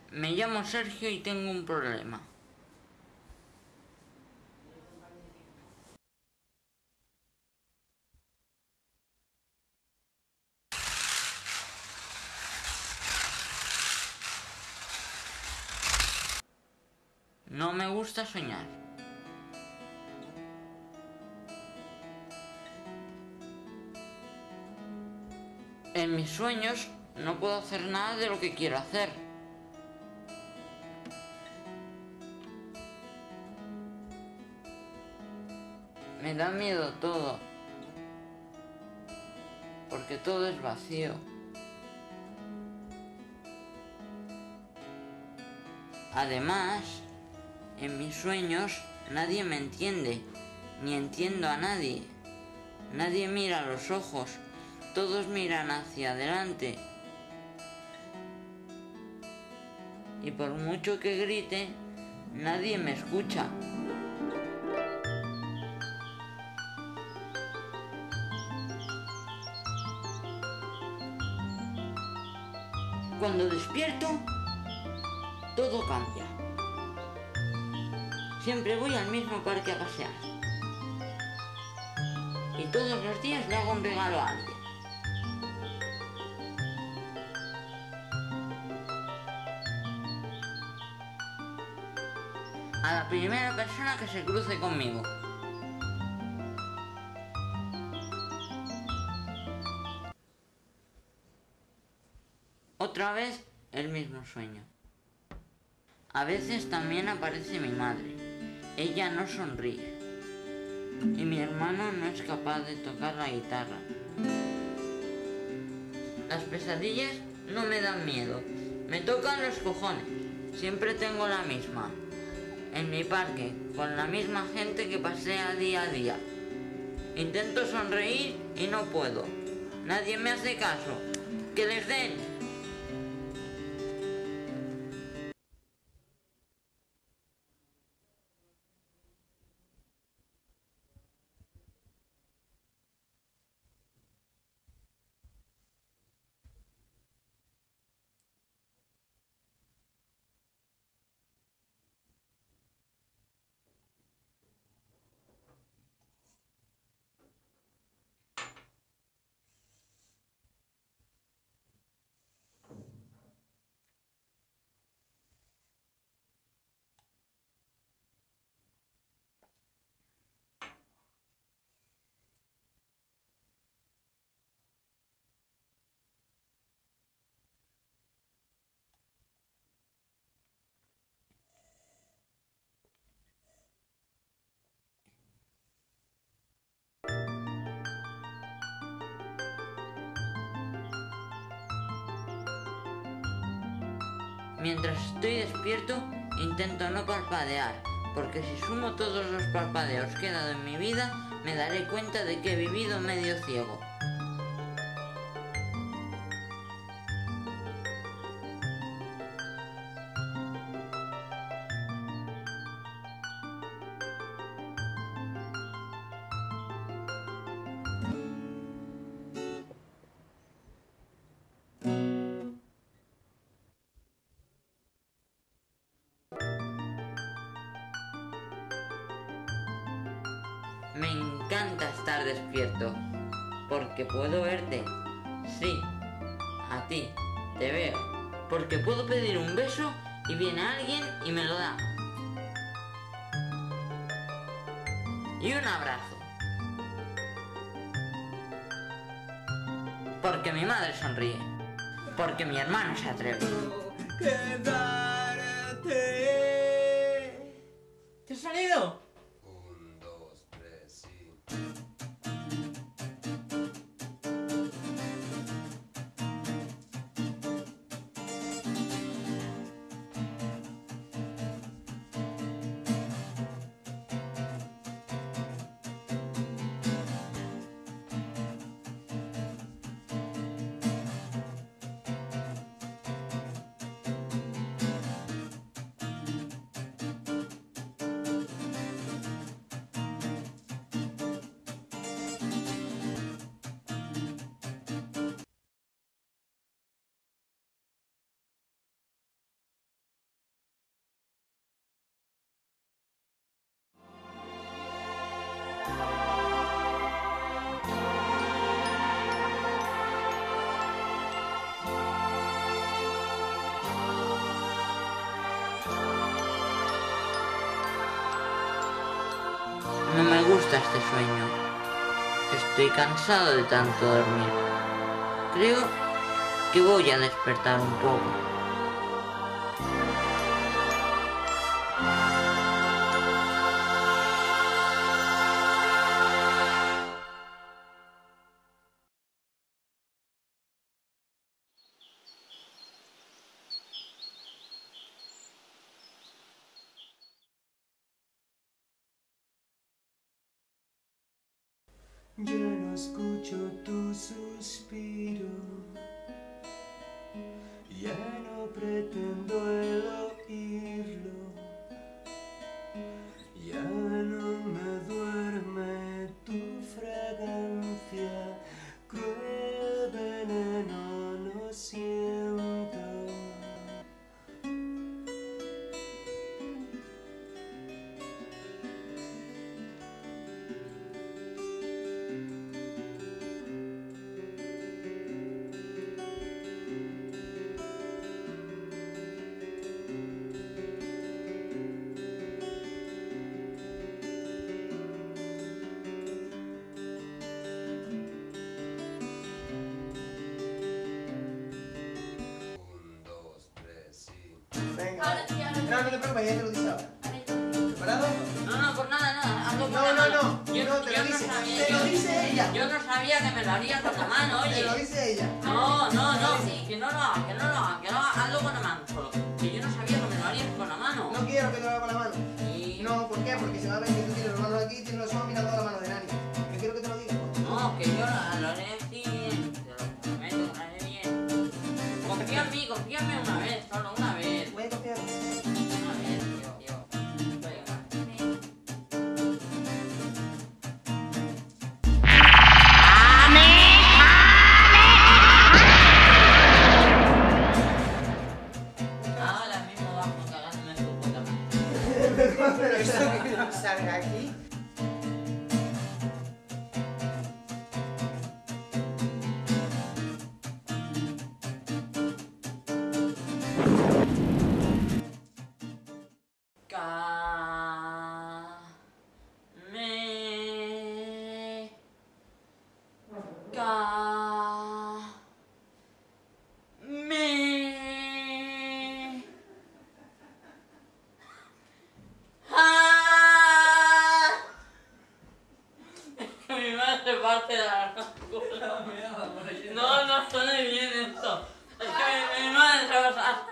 Me llamo Sergio y tengo un problema. No me gusta soñar. En mis sueños no puedo hacer nada de lo que quiero hacer. Me da miedo todo, porque todo es vacío. Además, en mis sueños nadie me entiende, ni entiendo a nadie. Nadie mira a los ojos, todos miran hacia adelante. Y por mucho que grite, nadie me escucha. Cuando despierto, todo cambia. Siempre voy al mismo parque a pasear. Y todos los días le hago un regalo a alguien. A la primera persona que se cruce conmigo. Otra vez el mismo sueño. A veces también aparece mi madre. Ella no sonríe. Y mi hermano no es capaz de tocar la guitarra. Las pesadillas no me dan miedo. Me tocan los cojones. Siempre tengo la misma. En mi parque, con la misma gente que pasea día a día. Intento sonreír y no puedo. Nadie me hace caso. ¡Que les den! Mientras estoy despierto, intento no parpadear, porque si sumo todos los parpadeos que he dado en mi vida, me daré cuenta de que he vivido medio ciego. Me encanta estar despierto, porque puedo verte. Sí, a ti, te veo. Porque puedo pedir un beso y viene alguien y me lo da. Y un abrazo. Porque mi madre sonríe. Porque mi hermano se atreve. Quedarte. ¿Te ha salido? gusta este sueño. Estoy cansado de tanto dormir. Creo que voy a despertar un poco. Ya no escucho tu suspiro, ya no pretendo el oírlo, ya no me duerme tu fragancia, cruel veneno lo siento. Venga, no te preocupes, ya te lo dice ahora. ¿Preparado? No, por nada, hazlo con la No, mano. te lo dice. Te lo dice ella. Yo no sabía que me lo haría con la mano, oye. Te lo dice ella. No, que no lo haga, hazlo con la mano solo. Que yo no sabía que me lo harías con la mano. No quiero que te lo haga con la mano. Y... No, ¿por qué? Porque se va a ver que tú tienes las manos aquí y tienes los ojos mirando a la mano de Nani. Yo quiero que te lo diga. No, que yo lo haré así bien. Te lo prometo, lo haré bien. Confía en mí, confíame una vez, solo una vez. Voy a confiar. Una vez, tío. Ahora mismo vamos cagándome en tu puta madre. Pero eso que no salga aquí. Mi madre parte de la cola. No suena bien esto. Es que mi madre se va a